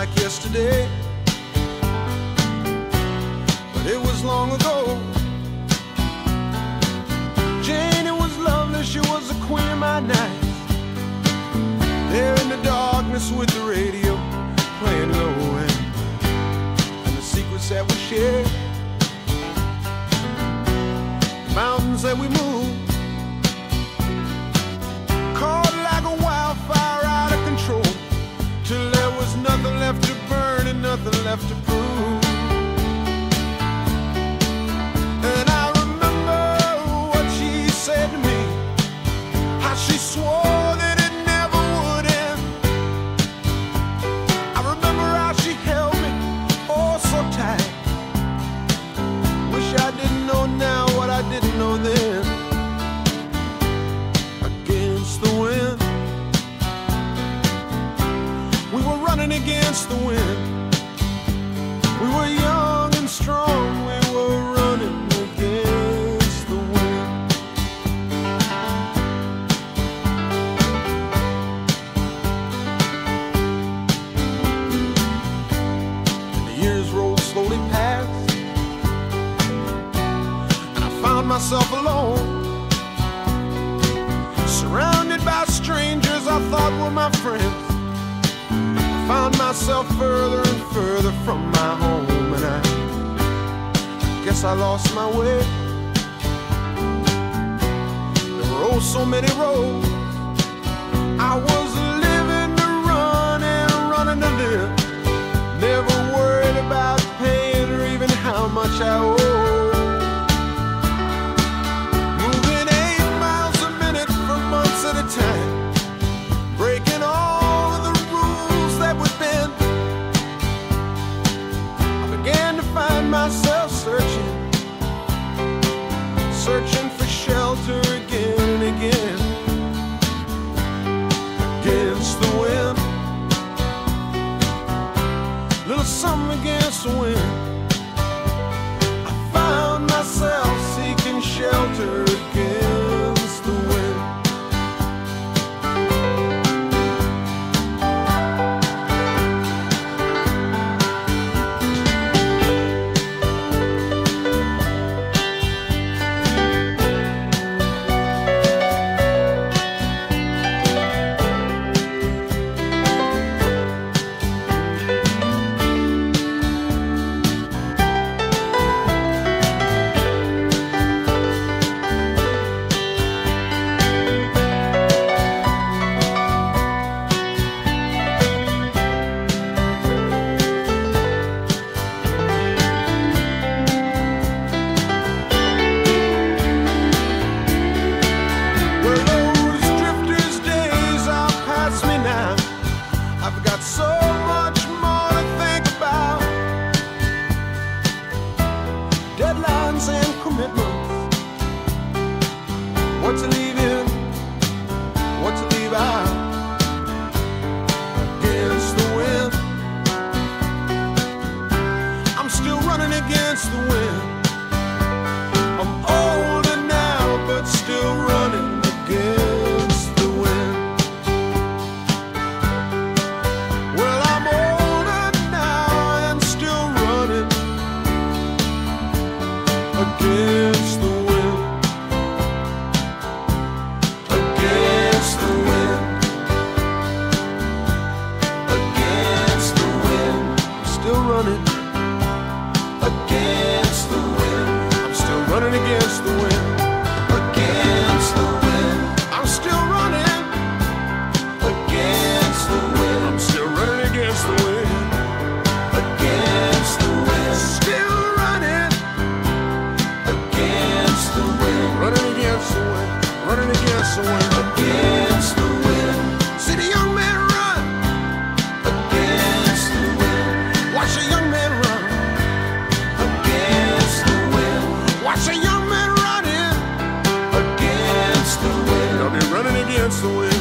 like yesterday, but it was long ago. Jane, it was lovely, she was the queen of my night. There in the darkness with the radio playing low end, and the secrets that we shared, the mountains that we moved, caught like a wildfire out of control, till there was nothing left to burn and nothing left to prove. And I remember what she said to me, how she swore that it never would end. I remember how she held me oh so tight. Wish I didn't know now what I didn't know then. Against the wind, we were running against the wind. We were young and strong, we were running against the wind. And the years rolled slowly past, and I found myself alone, surrounded by strangers I thought were my friends. I found myself further and further from my home, and I guess I lost my way. There were oh so many roads. I was living to run and running to live, never worried about paying or even how much I owe. Moving 8 miles a minute for months at a time, breaking all of the rules that would bend. I began to find myself searching for shelter again and again. Against the wind, little something against the wind. I found myself seeking shelter against the wind. I've got so much more to think about. Deadlines and commitments, what to leave in, what to leave out. Against the wind, I'm still running against the wind. I'm older now, but still running against the wind. Against the wind, against the wind, against the wind. I'm still running against the wind. I'm still running against the wind. Against the wind, I'm still running against the wind. I'm still running against the wind. Against the wind, still running against the wind. Running against the wind, running against the wind. Against the wind, see the young man run against the wind. Watch a young man run against the wind. Watch a young man running against the wind. I'll be running against the wind.